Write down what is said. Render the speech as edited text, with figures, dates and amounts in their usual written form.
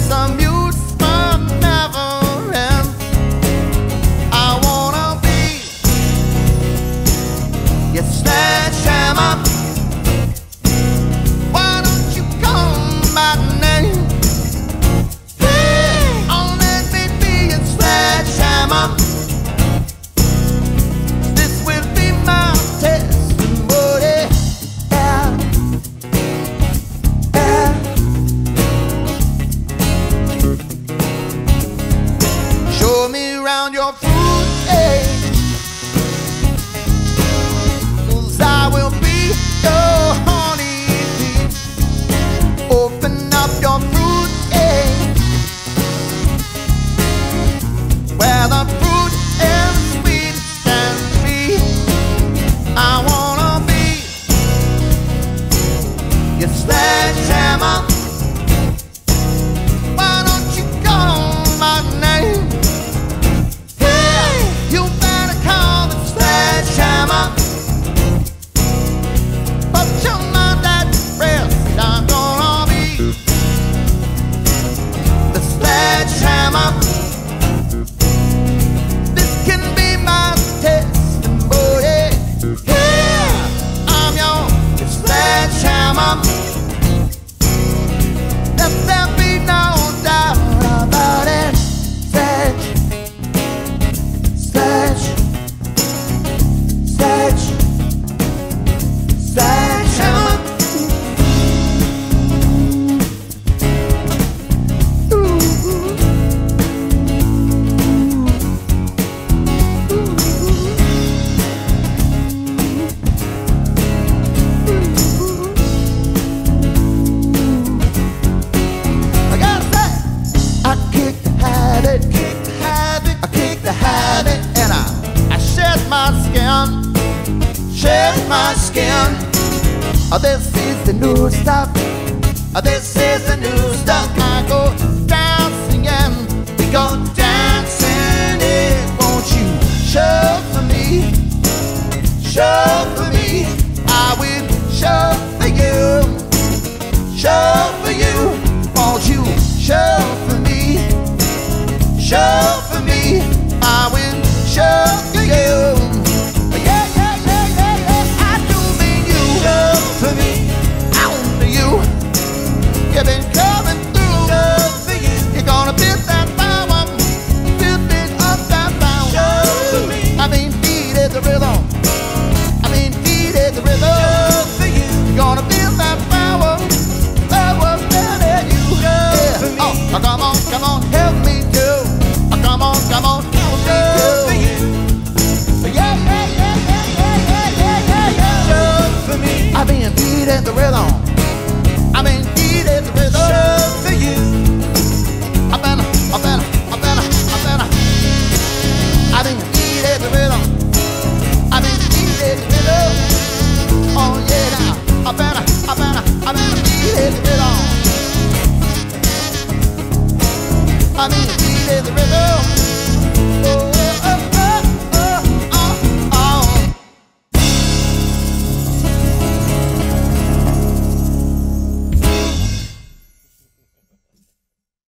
this amusement never ends. I wanna be your sledgehammer. Why don't you call my name? Hey, oh, let me be your sledgehammer. This will be my testimony. Yeah, yeah. Show me around your fruit, eh? 'Cause I will be your honey bee. Open up your fruit, eh? Where the fruit is sweet and free. I wanna be your sledgehammer. Why don't you call my name? Hey, you better call the sledgehammer. Put your mind at rest. I'm gonna be the sledgehammer. This can be my testimony. Yeah, I'm your sledgehammer. Let there be no doubt about it. Sledge, sledge, sledge, sledgehammer. I gotta say, I kick the habit, I kick the habit, and I shed my skin, shed my skin. Oh, this is the new stuff, oh, this is the new stuff. I go dancing and we go dancing it. Won't you show for me, show for me? I will show for you, show for you. Won't you show for me, show for me? I will show for you. Yeah, yeah, yeah, yeah, yeah. I do mean you. Show for me, only you. You've been coming through. Show for you. You're gonna build that power, build it up that power. Show for me. I mean, beat it the rhythm. I mean, beat it the rhythm. Show for you. You're gonna build that power. Power better you. Show for me. Oh, come on, help me do. Oh, come on, help me do. For you. Yeah, yeah, yeah, yeah, yeah, yeah, yeah, yeah, yeah. Show for me. I mean, beat it the rhythm. I mean, beat it the rhythm. Show for you. I better. I mean, beat it the rhythm. I mean, beat it the rhythm. Oh yeah, now I better beat it the rhythm. I mean, beat it the rhythm. Oh.